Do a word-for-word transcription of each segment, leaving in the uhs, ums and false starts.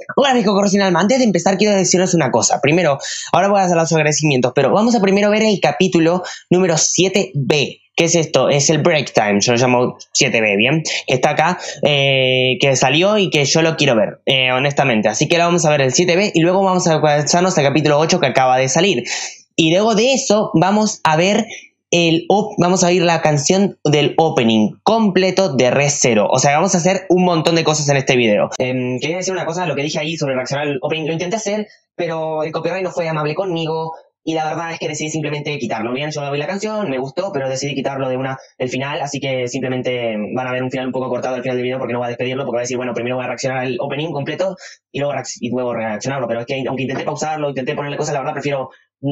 Hola, amigo Corrosinalma. Antes de empezar, quiero decirles una cosa. Primero, ahora voy a hacer los agradecimientos, pero vamos a primero ver el capítulo número siete B. ¿Qué es esto? Es el Break Time, yo lo llamo siete B, ¿bien? Que está acá, eh, que salió y que yo lo quiero ver, eh, honestamente. Así que ahora vamos a ver el siete B y luego vamos a pasarnos al capítulo ocho que acaba de salir. Y luego de eso vamos a ver el op vamos a oír la canción del opening completo de Re:Zero. O sea, vamos a hacer un montón de cosas en este video. Eh, quería decir una cosa, lo que dije ahí sobre reaccionar al opening, lo intenté hacer, pero el copyright no fue amable conmigo. Y la verdad es que decidí simplemente quitarlo. Bien, yo oí la canción, me gustó, pero decidí quitarlo de una del final, así que simplemente van a ver un final un poco cortado al final del video porque no voy a despedirlo, porque voy a decir, bueno, primero voy a reaccionar al opening completo y luego, y luego reaccionarlo. Pero es que aunque intenté pausarlo, intenté ponerle cosas, la verdad prefiero,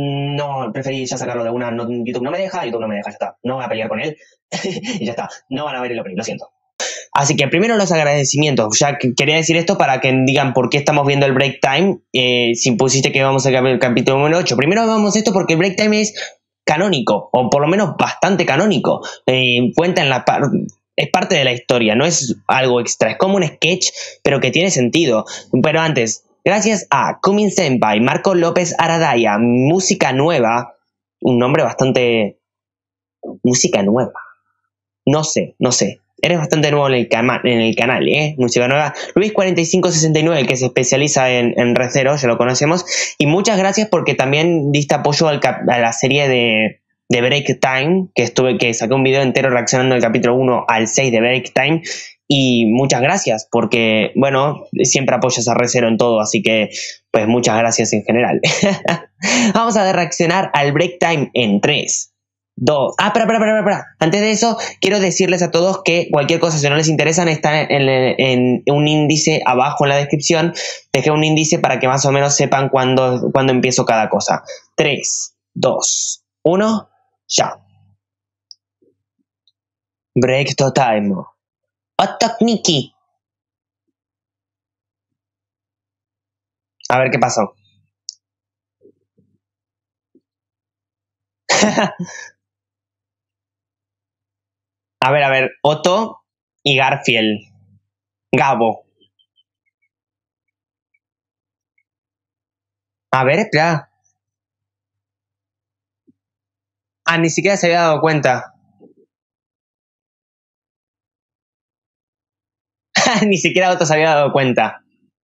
no, preferí ya sacarlo de una. No, YouTube no me deja, YouTube no me deja, ya está. No voy a pelear con él y ya está. No van a ver el opening, lo siento. Así que primero los agradecimientos. Ya quería decir esto para que digan por qué estamos viendo el Break Time. Eh, si pusiste que vamos a ver el capítulo número ocho. Primero vamos esto porque el Break Time es canónico, o por lo menos bastante canónico. Eh, cuenta en la par es parte de la historia, no es algo extra. Es como un sketch, pero que tiene sentido. Pero antes, gracias a Kumin Senpai, Marco López Aradaya, música nueva. Un nombre bastante... Música nueva. No sé, no sé. Eres bastante nuevo en el, en el canal, ¿eh? Música nueva. Luis cuarenta y cinco sesenta y nueve, que se especializa en, en Re:Zero, ya lo conocemos. Y muchas gracias porque también diste apoyo al a la serie de, de Break Time, que estuve, que saqué un video entero reaccionando del capítulo uno al seis de Break Time. Y muchas gracias porque, bueno, siempre apoyas a Re:Zero en todo, así que, pues muchas gracias en general. Vamos a reaccionar al Break Time en tres. Dos. Ah, espera, espera, espera, espera. Antes de eso, quiero decirles a todos que cualquier cosa, si no les interesa, está en, en, en un índice abajo en la descripción. Dejé un índice para que más o menos sepan cuándo, cuándo empiezo cada cosa. tres, dos, uno, ya. Break to time. Attack Nikki. A ver qué pasó. A ver, a ver. Otto y Garfield. Gabo. A ver, espera. Ah, ni siquiera se había dado cuenta. Ni siquiera Otto se había dado cuenta.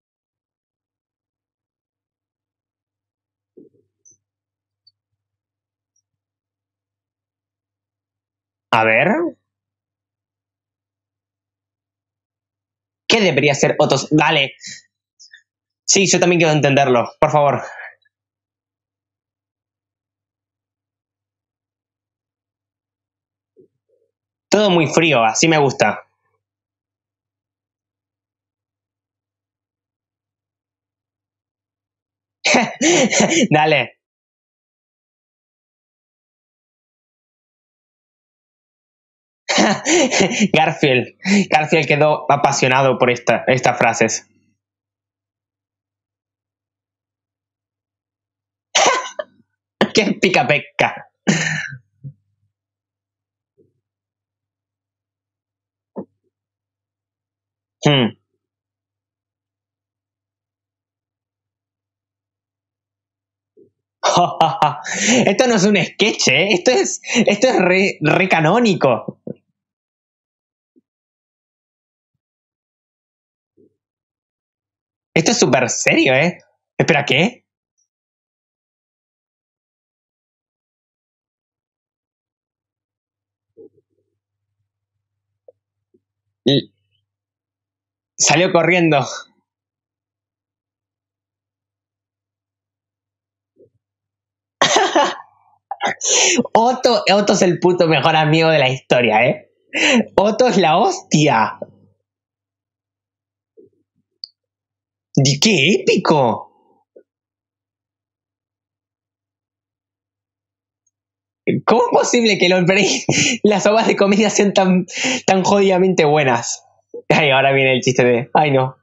A ver. ¿Qué debería ser Otto? Dale. Sí, yo también quiero entenderlo. Por favor. Todo muy frío, así me gusta. Dale. Garfield. Garfield quedó apasionado por esta, estas frases. ¡Qué pica pesca! Hmm. Esto no es un sketch, ¿eh? Esto es, esto es re, re canónico. Esto es súper serio, ¿eh? Espera, ¿qué? L Salió corriendo. Otto, Otto es el puto mejor amigo de la historia, ¿eh? Otto es la hostia. ¡Qué épico! ¿Cómo es posible que los las obras de comedia sean tan, tan jodidamente buenas? Ay, ahora viene el chiste de... Ay, no.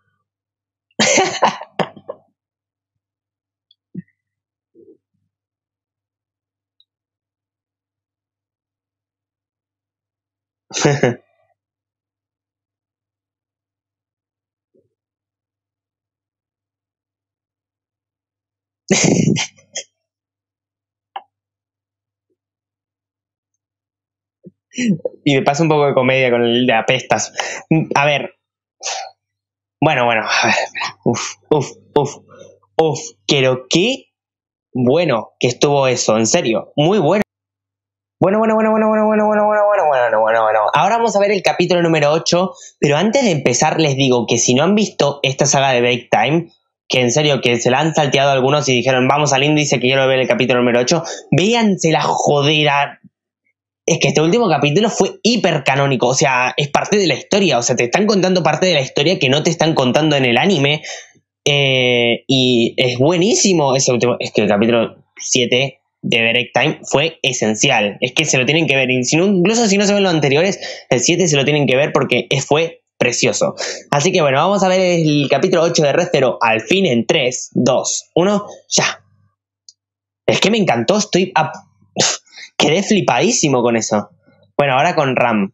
Y me pasa un poco de comedia con el de apestas. A ver. Bueno, bueno. A ver, uf, uf, uf, uf. Pero qué bueno que estuvo eso, en serio. Muy bueno. Bueno, bueno, bueno, bueno, bueno, bueno, bueno, bueno, bueno, bueno, bueno, bueno. Ahora vamos a ver el capítulo número ocho, pero antes de empezar les digo que si no han visto esta saga de Break Time, que en serio que se la han salteado algunos y dijeron vamos al índice que quiero ver el capítulo número ocho, véanse la jodera. Es que este último capítulo fue hiper canónico, o sea, es parte de la historia, o sea, te están contando parte de la historia que no te están contando en el anime, eh, y es buenísimo ese último, es que el capítulo siete de Break Time fue esencial, es que se lo tienen que ver, y si no, incluso si no se ven los anteriores, el siete se lo tienen que ver porque fue precioso. Así que bueno, vamos a ver el capítulo ocho de Re:Zero al fin en tres, dos, uno, ya. Es que me encantó, estoy... A... Quedé flipadísimo con eso. Bueno, ahora con Ram.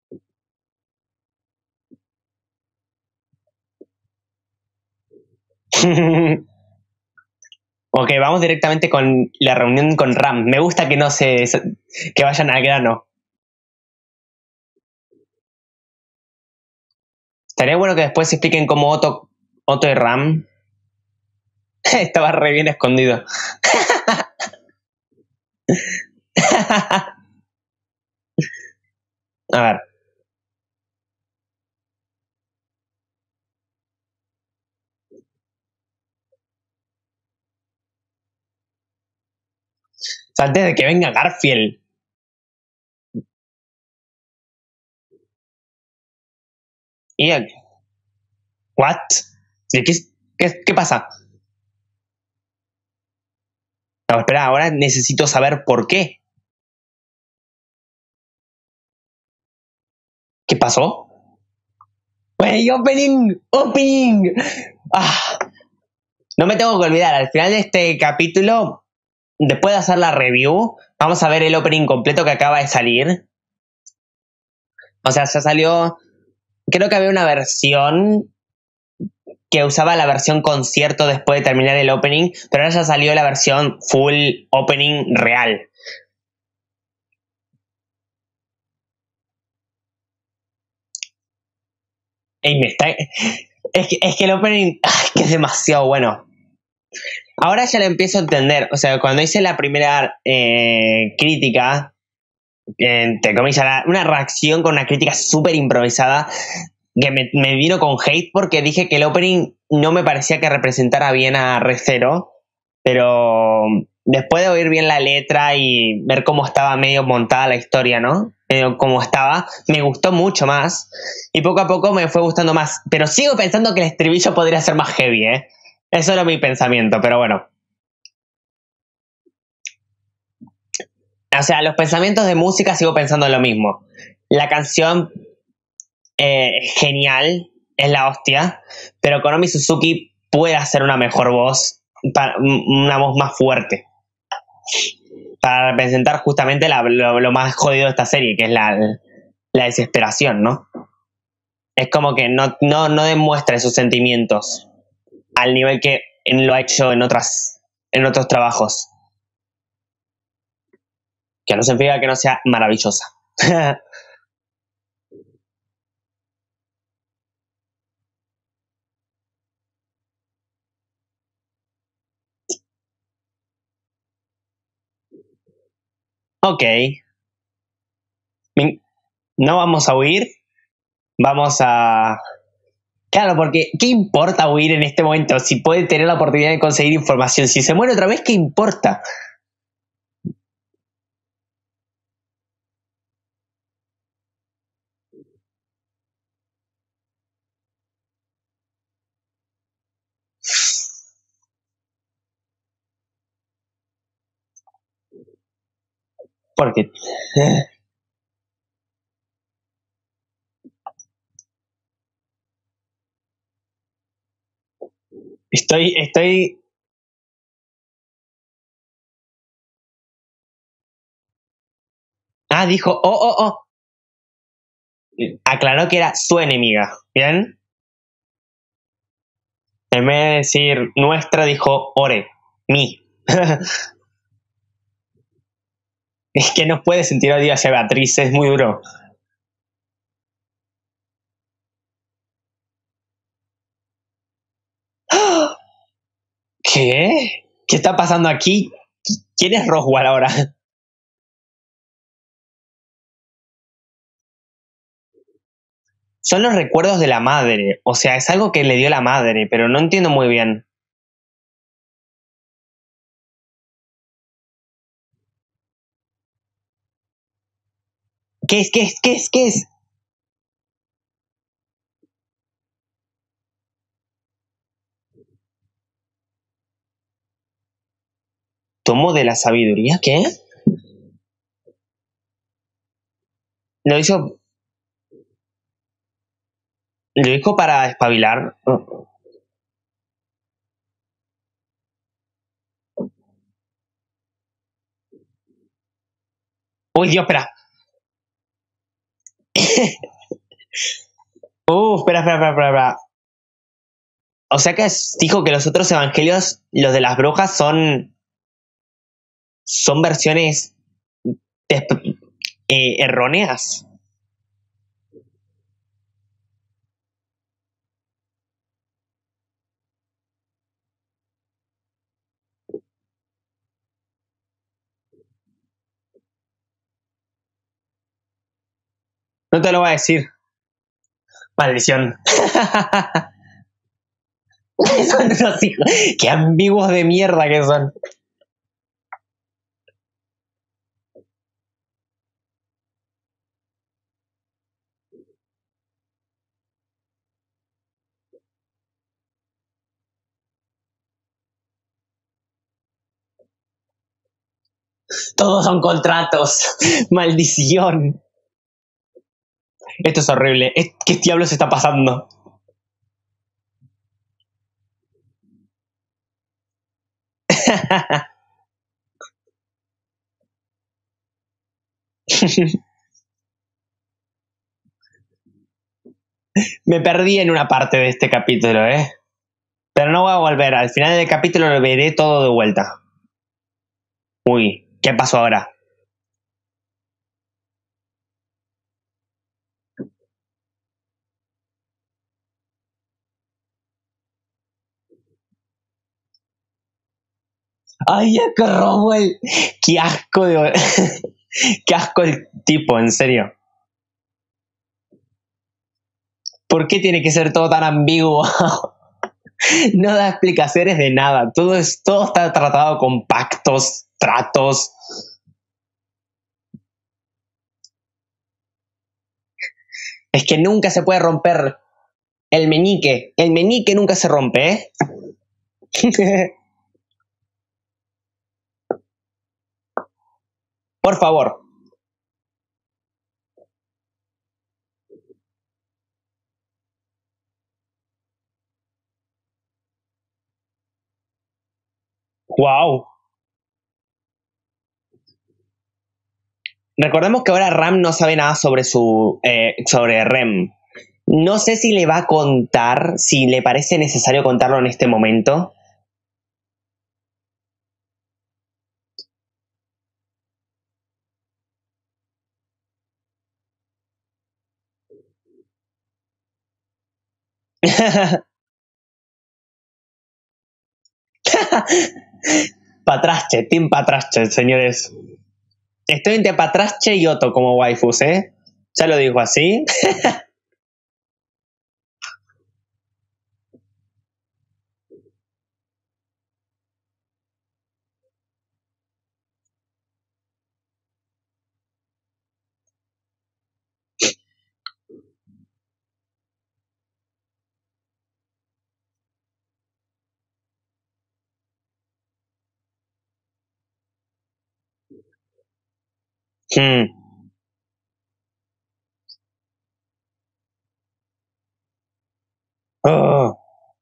Ok, vamos directamente con la reunión con Ram. Me gusta que no se... que vayan al grano. Estaría bueno que después se expliquen cómo Otto, Otto y Ram... Estaba re bien escondido. A ver. O sea, antes de que venga Garfield. ¿Y what? ¿Qué, qué, qué pasa? No, espera, ahora necesito saber por qué. ¿Qué pasó? ¡Wey, opening! ¡Opening! Ah, no me tengo que olvidar, al final de este capítulo, después de hacer la review, vamos a ver el opening completo que acaba de salir. O sea, ya salió... Creo que había una versión que usaba la versión concierto después de terminar el opening, pero ahora ya salió la versión full opening real. Ey, me está... Es que, es que el opening ay, que es demasiado bueno. Ahora ya lo empiezo a entender. O sea, cuando hice la primera eh, crítica, entre comillas, la- una reacción con una crítica súper improvisada, que me, me vino con hate porque dije que el opening no me parecía que representara bien a Re:Zero, pero después de oír bien la letra y ver cómo estaba medio montada la historia, ¿no? Medio cómo estaba, me gustó mucho más y poco a poco me fue gustando más, pero sigo pensando que el estribillo podría ser más heavy, ¿eh? Eso era mi pensamiento, pero bueno. O sea, los pensamientos de música sigo pensando lo mismo. La canción eh, genial, es la hostia, pero Konomi Suzuki puede hacer una mejor voz, para, una voz más fuerte, para representar justamente la, lo, lo, más jodido de esta serie, que es la, la desesperación, ¿no? Es como que no, no, no demuestra esos sentimientos al nivel que lo ha hecho en, otras, en otros trabajos. Que no significa que no sea maravillosa. Ok. No vamos a huir. Vamos a... Claro, porque ¿qué importa huir en este momento? Si puede tener la oportunidad de conseguir información. Si se muere otra vez, ¿qué importa? Porque... Estoy, estoy... Ah, dijo, oh, oh, oh. Aclaró que era su enemiga. ¿Bien? En vez de decir nuestra, dijo Ore. mí. Es que no puede sentir odio hacia Beatriz, es muy duro. ¿Qué? ¿Qué está pasando aquí? ¿Quién es Roswell ahora? Son los recuerdos de la madre. O sea, es algo que le dio la madre, pero no entiendo muy bien. ¿Qué es? ¿Qué es? ¿Qué es? ¿Qué es? ¿Tomo de la sabiduría? ¿Qué? Lo hizo. Lo dijo para espabilar. Uy, Dios, espera. Uh, espera, espera, espera, espera, espera. O sea que dijo que los otros evangelios, los de las brujas, son. Son versiones eh, erróneas. No te lo voy a decir. Maldición. Son unos hijos. Qué ambiguos de mierda que son. Todos son contratos. Maldición. Esto es horrible. ¿Qué diablos está pasando? Me perdí en una parte de este capítulo, ¿eh? Pero no voy a volver. Al final del capítulo lo veré todo de vuelta. Uy, ¿qué pasó ahora? Ay, ya que Rowell. Qué asco de. Qué asco el tipo, en serio. ¿Por qué tiene que ser todo tan ambiguo? No da explicaciones de nada. Todo, es, todo está tratado con pactos, tratos. Es que nunca se puede romper el meñique. El meñique nunca se rompe, ¿eh? Por favor. Wow. Recordemos que ahora Ram no sabe nada sobre su. Eh, sobre Rem. No sé si le va a contar, si le parece necesario contarlo en este momento. Patrache, Team Patrache, señores. Estoy entre Patrache y Otto como waifus, ¿eh? Ya lo dijo así. Hmm. Oh.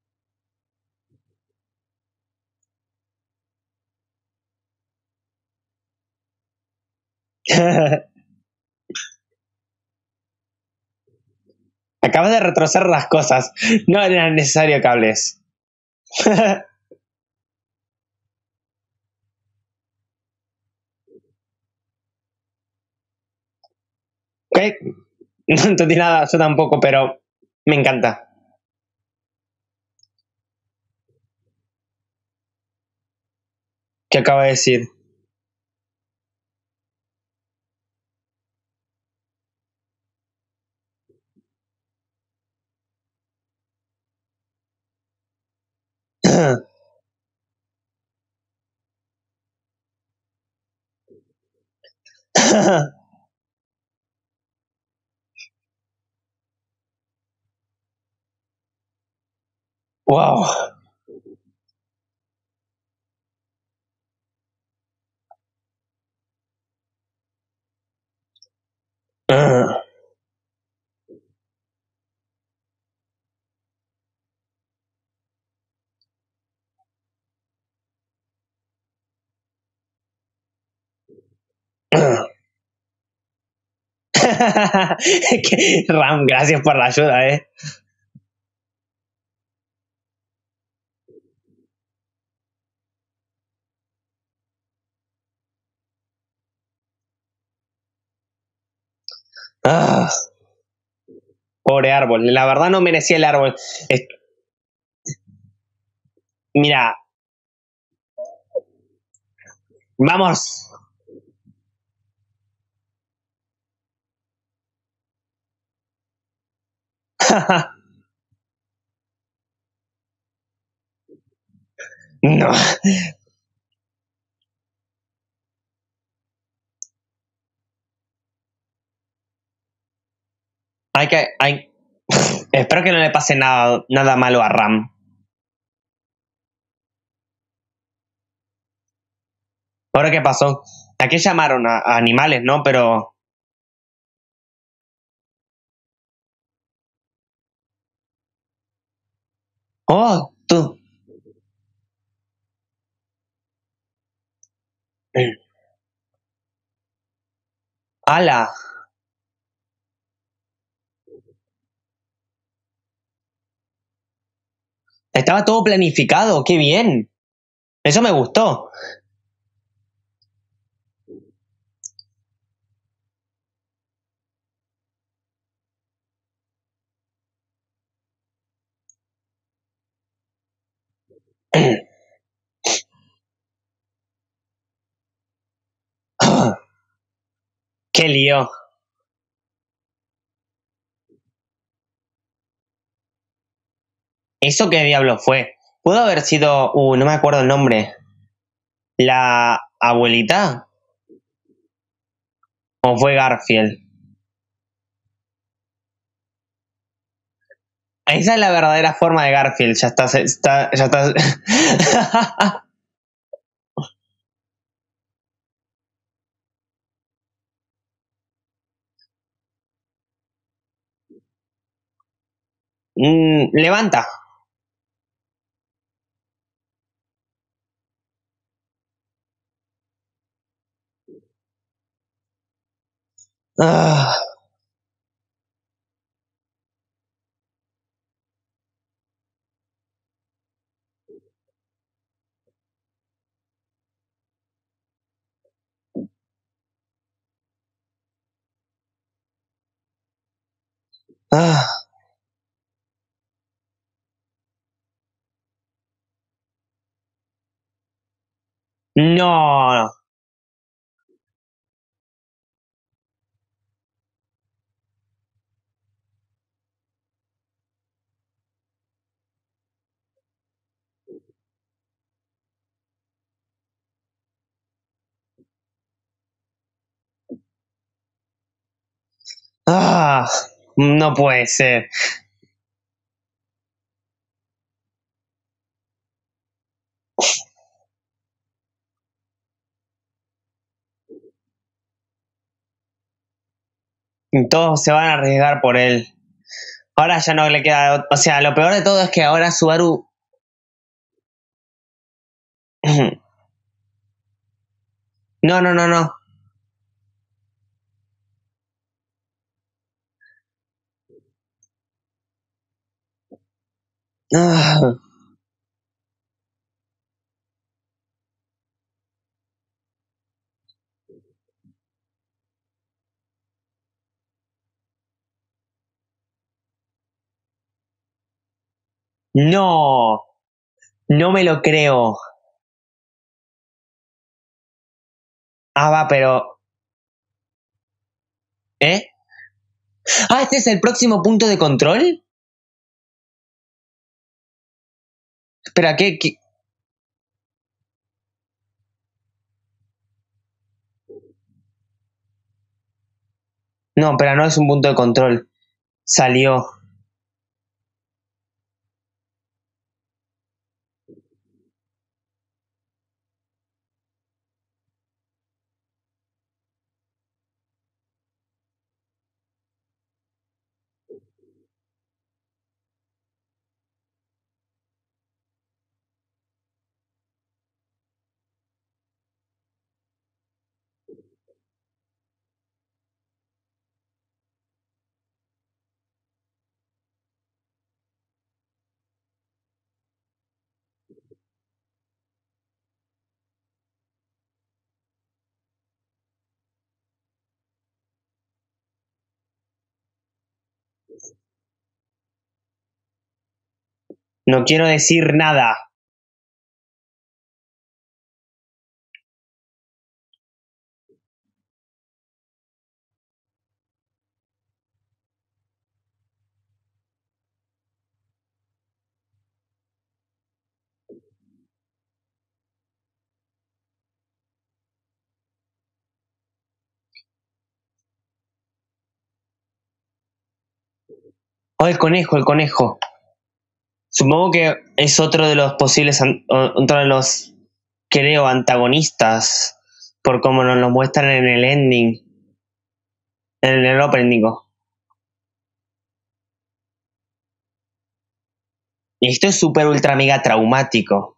Acabas de retroceder las cosas. No era necesario que hables. No entendí nada, yo tampoco, pero me encanta. ¿Qué acaba de decir? Wow. Ram, gracias por la ayuda, eh. Ah, pobre árbol, la verdad no merecía el árbol. Es- Mira, vamos. No, hay que, hay, espero que no le pase nada, nada malo a Ram. ¿Ahora qué pasó? Aquí llamaron a, a animales, ¿no? Pero... Oh, tú. Ala, estaba todo planificado, qué bien. Eso me gustó. Qué lío. ¿Eso qué diablo fue? ¿Pudo haber sido... Uh, no me acuerdo el nombre. ¿La abuelita? ¿O fue Garfield? Esa es la verdadera forma de Garfield. Ya está... está ya está... Mm, levanta. Ah, ah, no. Ah, no puede ser. Todos se van a arriesgar por él. Ahora ya no le queda... O sea, lo peor de todo es que ahora Subaru... No, no, no, no. Ah, No, no me lo creo. Ah, va, pero... ¿Eh? Ah, ¿este es el próximo punto de control? Espera, ¿qué? qué? No, pero no es un punto de control. Salió. No quiero decir nada. Oh, el conejo, el conejo. Supongo que es otro de los posibles, an- otro de los, creo, antagonistas, por cómo nos lo muestran en el ending, en el opening, digo. Y esto es súper ultra mega traumático.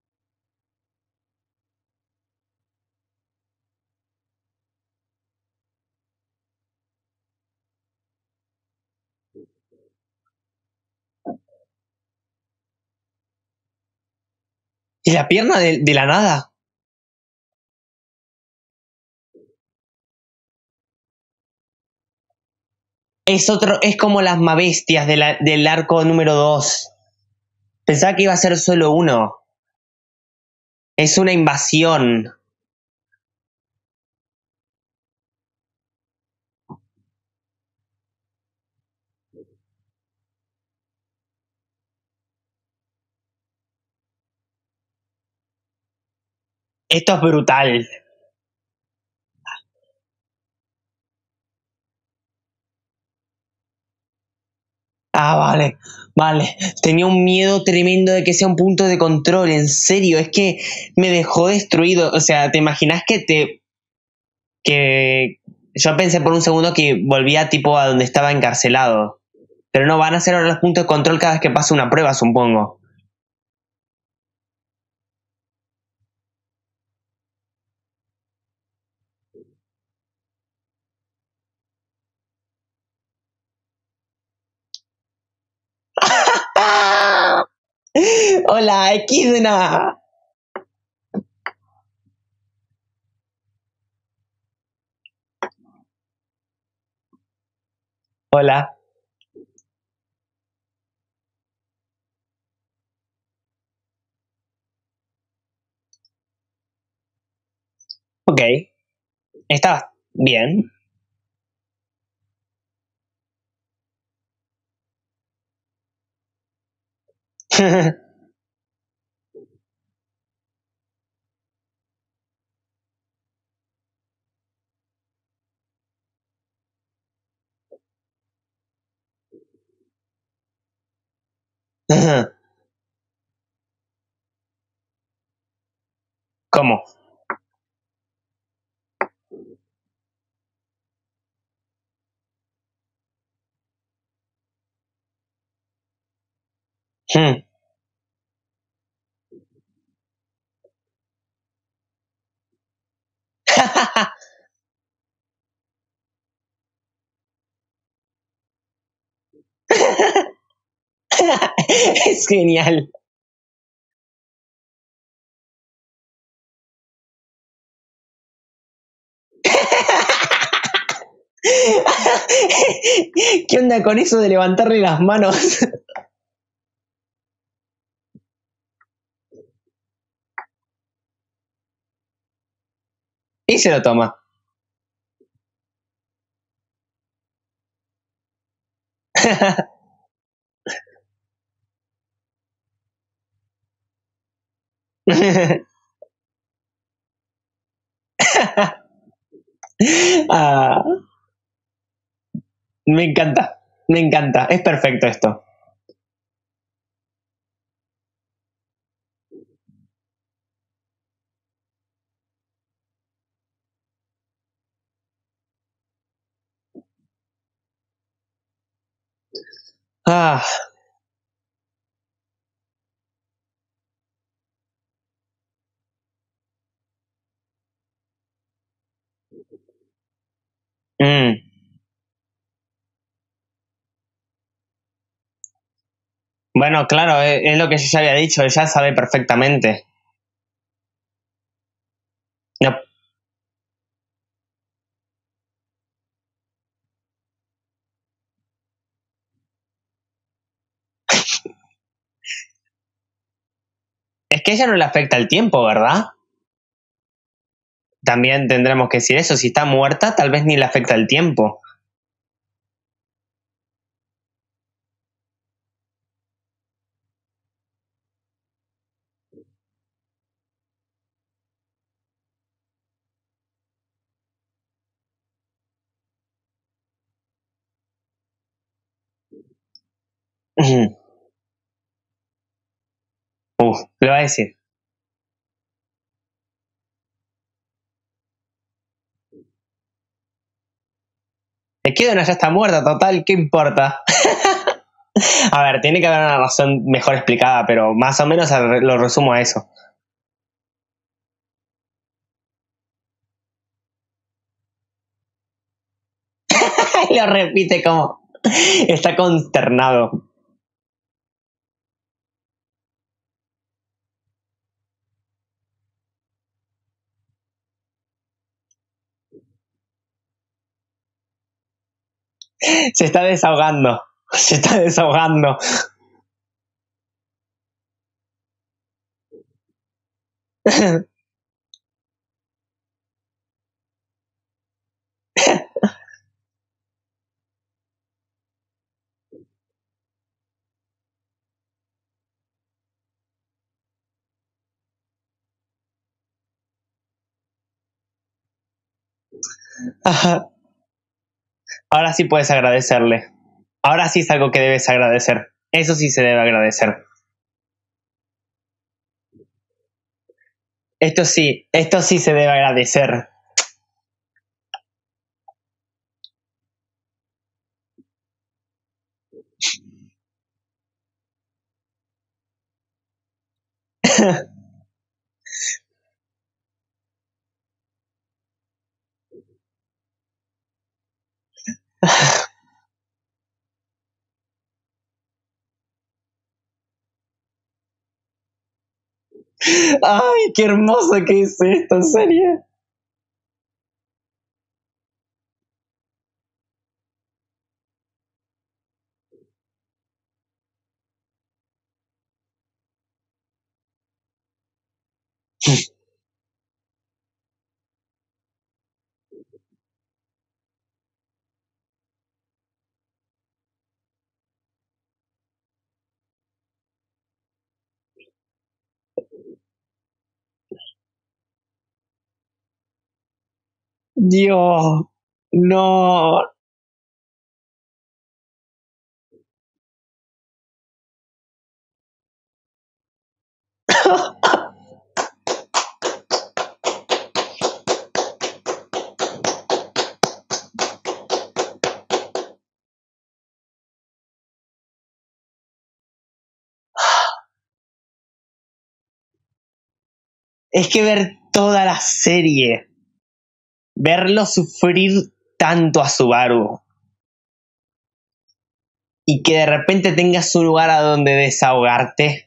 ¿Y la pierna de, de la nada? Es otro, es como las Mabestias de la- del arco número dos. Pensaba que iba a ser solo uno. Es una invasión. Esto es brutal. Ah, vale, vale. Tenía un miedo tremendo de que sea un punto de control, en serio, es que me dejó destruido. O sea, ¿te imaginas que te... que... Yo pensé por un segundo que volvía tipo a donde estaba encarcelado. Pero no, van a ser ahora los puntos de control cada vez que pase una prueba, supongo. ¡Ah! Hola, Equidna. Hola. Ok, está bien. ¿Cómo? Hmm. Es genial. ¿Qué onda con eso de levantarle las manos? Y se lo toma. Ah, me encanta, me encanta. Es perfecto esto. Ah, mm. Bueno, claro, es, es lo que yo ya había dicho, ella sabe perfectamente. No, es que a ella no le afecta el tiempo, ¿verdad? También tendremos que decir eso, si está muerta, tal vez ni le afecta el tiempo. Uf, le va a decir. Es que Donna ya está muerta, total, ¿qué importa? A ver, tiene que haber una razón mejor explicada, pero más o menos lo resumo a eso. Y lo repite como. Está consternado. Se está desahogando. Se está desahogando. Ahora sí puedes agradecerle. Ahora sí es algo que debes agradecer. Eso sí se debe agradecer. Esto sí, esto sí se debe agradecer. Ay, qué hermoso que es esto, en serio. Dios, no. Es que ver toda la serie, verlo sufrir tanto a Subaru y que de repente tengas un lugar a donde desahogarte,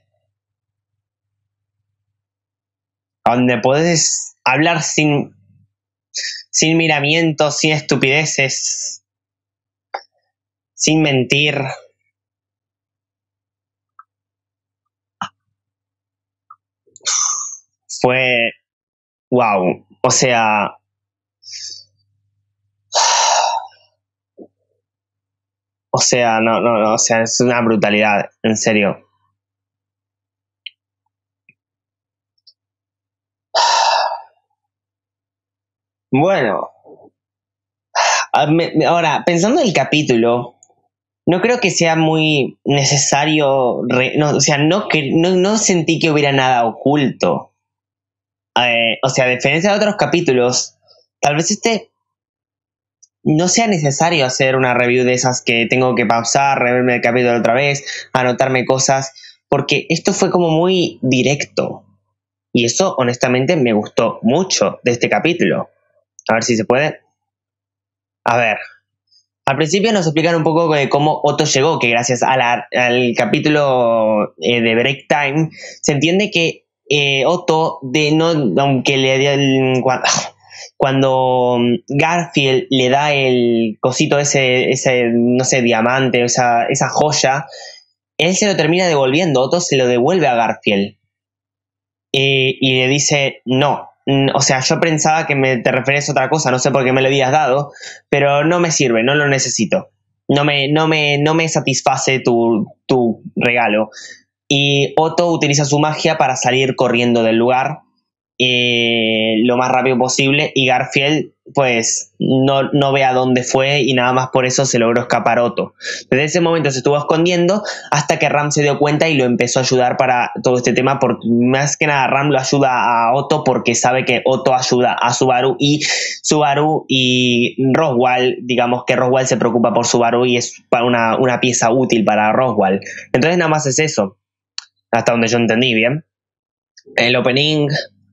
a donde podés hablar sin, sin miramientos, sin estupideces, sin mentir, fue wow. O sea, O sea, no, no, no, o sea, es una brutalidad, en serio. Bueno, ahora, pensando en el capítulo, no creo que sea muy necesario, re, no, o sea, no, no, no sentí que hubiera nada oculto. Eh, o sea, a diferencia de otros capítulos, tal vez este no sea necesario hacer una review de esas que tengo que pausar, reverme el capítulo otra vez, anotarme cosas, porque esto fue como muy directo. Y eso, honestamente, me gustó mucho de este capítulo. A ver si se puede. A ver. Al principio nos explican un poco de cómo Otto llegó, que gracias a la, al capítulo eh, de Break Time, se entiende que eh, Otto, de no, aunque le dio el, cuando Garfield le da el cosito ese, ese no sé, diamante, esa, esa joya, él se lo termina devolviendo, Otto se lo devuelve a Garfield. Eh, y le dice, no, o sea, yo pensaba que me, te referías a otra cosa, no sé por qué me lo habías dado, pero no me sirve, no lo necesito. No me, no me, no me satisface tu, tu regalo. Y Otto utiliza su magia para salir corriendo del lugar eh, lo más rápido posible, y Garfield pues no, no ve a dónde fue y nada más por eso se logró escapar Otto. Desde ese momento se estuvo escondiendo hasta que Ram se dio cuenta y lo empezó a ayudar para todo este tema, porque más que nada Ram lo ayuda a Otto porque sabe que Otto ayuda a Subaru, y Subaru y Roswell, digamos que Roswell se preocupa por Subaru y es una, una pieza útil para Roswell. Entonces nada más es eso, hasta donde yo entendí bien. El opening,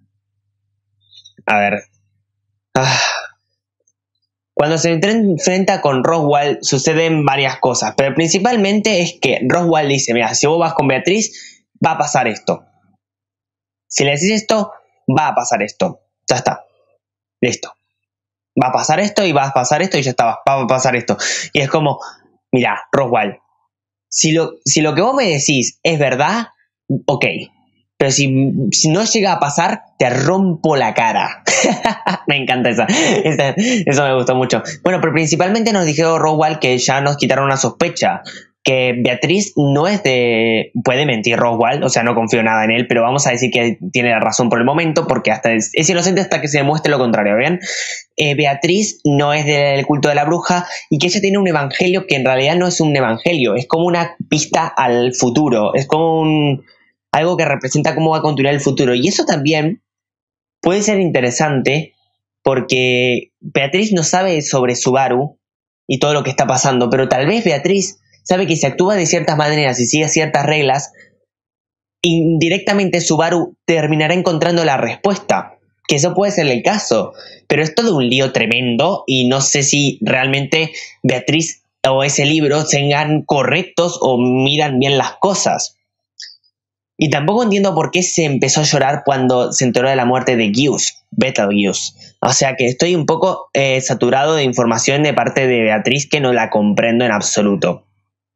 a ver, ah. Cuando se enfrenta con Roswell suceden varias cosas, pero principalmente es que Roswell dice, mira, si vos vas con Beatriz, va a pasar esto. Si le decís esto, va a pasar esto. Ya está. Listo. Va a pasar esto y va a pasar esto y ya está. Va a pasar esto. Y es como, mira, Roswell, si lo, si lo que vos me decís es verdad, ok. Pero si, si no llega a pasar, te rompo la cara. Me encanta esa, esa. Eso me gustó mucho. Bueno, pero principalmente nos dijo Roswell que ya nos quitaron una sospecha. Que Beatriz no es de... Puede mentir Roswell, o sea, no confío nada en él, pero vamos a decir que tiene la razón por el momento, porque hasta es, es inocente hasta que se demuestre lo contrario, ¿bien? Eh, Beatriz no es del culto de la bruja, y que ella tiene un evangelio que en realidad no es un evangelio, es como una pista al futuro, es como un... algo que representa cómo va a continuar el futuro. Y eso también puede ser interesante porque Beatriz no sabe sobre Subaru y todo lo que está pasando, pero tal vez Beatriz sabe que si actúa de ciertas maneras y sigue ciertas reglas, indirectamente Subaru terminará encontrando la respuesta. Que eso puede ser el caso, pero es todo un lío tremendo y no sé si realmente Beatriz o ese libro sean correctos o miran bien las cosas. Y tampoco entiendo por qué se empezó a llorar cuando se enteró de la muerte de Betelgeuse, Betelgeuse. O sea que estoy un poco eh, saturado de información de parte de Beatriz que no la comprendo en absoluto.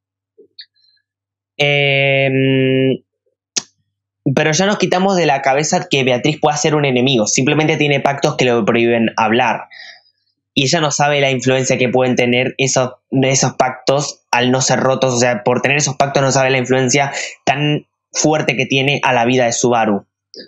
Eh, pero ya nos quitamos de la cabeza que Beatriz pueda ser un enemigo. Simplemente tiene pactos que le prohíben hablar. Y ella no sabe la influencia que pueden tener esos, esos pactos al no ser rotos. O sea, por tener esos pactos no sabe la influencia tan fuerte que tiene a la vida de Subaru.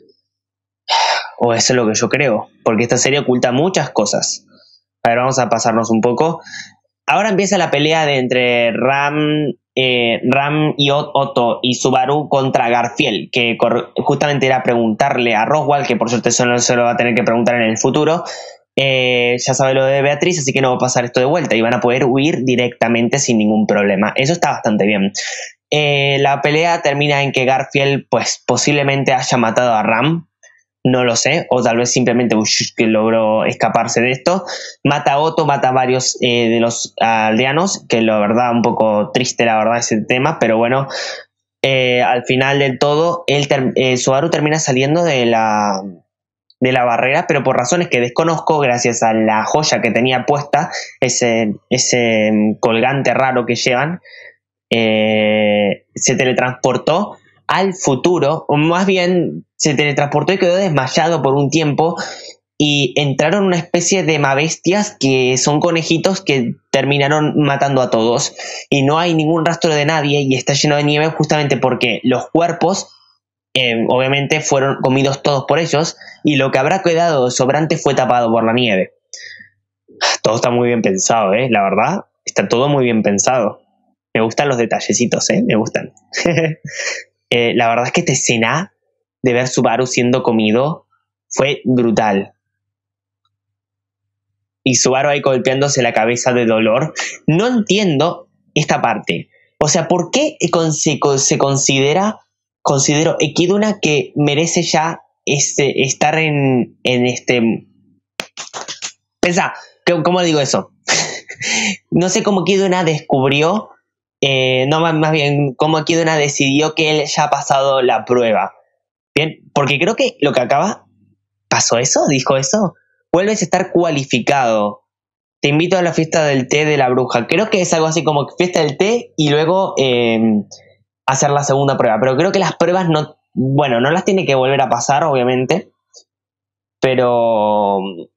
O eso es lo que yo creo, porque esta serie oculta muchas cosas. A ver, vamos a pasarnos un poco. Ahora empieza la pelea de entre Ram, eh, Ram y Otto y Subaru contra Garfield, que justamente era preguntarle a Roswell, que por suerte eso no se lo va a tener que preguntar en el futuro. Eh, ya sabe lo de Beatriz, así que no va a pasar esto de vuelta y van a poder huir directamente sin ningún problema. Eso está bastante bien. Eh, la pelea termina en que Garfield pues posiblemente haya matado a Ram, no lo sé, o tal vez simplemente ush, que logró escaparse de esto. Mata a Otto, mata a varios eh, de los aldeanos, que la verdad un poco triste la verdad ese tema, pero bueno, eh, al final del todo él ter eh, Subaru termina saliendo de la de la barrera, pero por razones que desconozco, gracias a la joya que tenía puesta, ese, ese colgante raro que llevan, eh, se teletransportó al futuro, o más bien se teletransportó y quedó desmayado por un tiempo, y entraron una especie de mabestias que son conejitos que terminaron matando a todos. Y no hay ningún rastro de nadie y está lleno de nieve justamente porque los cuerpos, eh, obviamente, fueron comidos todos por ellos y lo que habrá quedado de sobrante fue tapado por la nieve. Todo está muy bien pensado, ¿eh? La verdad, está todo muy bien pensado. Me gustan los detallecitos, ¿eh? Me gustan. eh, la verdad es que esta escena de ver Subaru siendo comido fue brutal. Y Subaru ahí golpeándose la cabeza de dolor. No entiendo esta parte. O sea, ¿por qué se, se considera, considero Equidna que merece ya este, estar en, en este... Pensá, ¿cómo digo eso? No sé cómo Equidna descubrió, eh, no más bien, cómo Equidna decidió que él ya ha pasado la prueba. Bien, porque creo que lo que acaba... ¿Pasó eso? ¿Dijo eso? Vuelves a estar cualificado. Te invito a la fiesta del té de la bruja. Creo que es algo así como fiesta del té y luego eh, hacer la segunda prueba. Pero creo que las pruebas no... Bueno, no las tiene que volver a pasar, obviamente. Pero...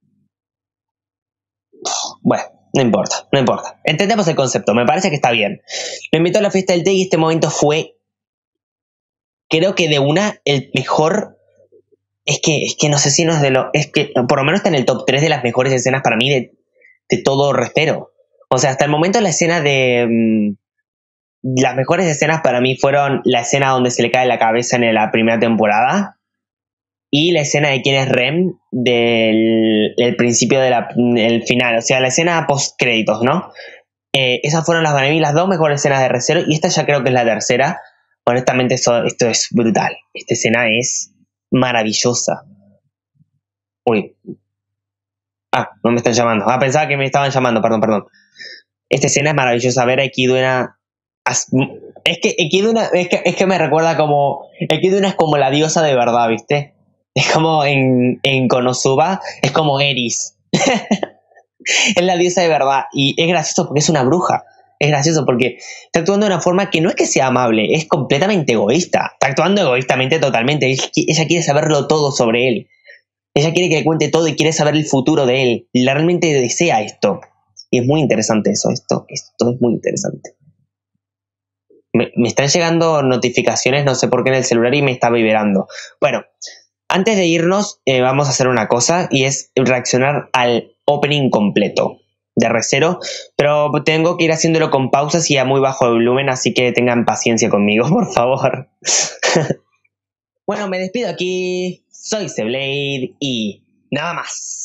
Bueno, no importa, no importa. Entendemos el concepto, me parece que está bien. Me invitó a la fiesta del té y este momento fue... Creo que de una, el mejor... Es que, es que no sé si no es de lo... Es que por lo menos está en el top tres de las mejores escenas para mí de, de todo Respero. O sea, hasta el momento la escena de... Mmm, las mejores escenas para mí fueron la escena donde se le cae la cabeza en la primera temporada y la escena de quién es Rem del el principio del final. O sea, la escena post créditos, ¿no? Eh, esas fueron las, para mí las dos mejores escenas de Recero y esta ya creo que es la tercera. Honestamente, eso, esto es brutal. Esta escena es... maravillosa. Uy. Ah, no me están llamando. Ah, pensaba que me estaban llamando, perdón, perdón. Esta escena es maravillosa. Ver a Equidna. Es que Equidna es que, es que me recuerda como... Equidna es como la diosa de verdad, ¿viste? Es como en, en Konosuba, es como Eris. Es la diosa de verdad. Y es gracioso porque es una bruja. Es gracioso porque está actuando de una forma que no es que sea amable, es completamente egoísta. Está actuando egoístamente totalmente. Ella quiere saberlo todo sobre él. Ella quiere que le cuente todo y quiere saber el futuro de él. Y realmente desea esto. Y es muy interesante eso. Esto, esto es muy interesante. Me, me están llegando notificaciones, no sé por qué en el celular y me está vibrando. Bueno, antes de irnos, eh, vamos a hacer una cosa y es reaccionar al opening completo de Recero, pero tengo que ir haciéndolo con pausas y a muy bajo volumen, así que tengan paciencia conmigo, por favor. Bueno, me despido aquí, soy Zeblade y nada más.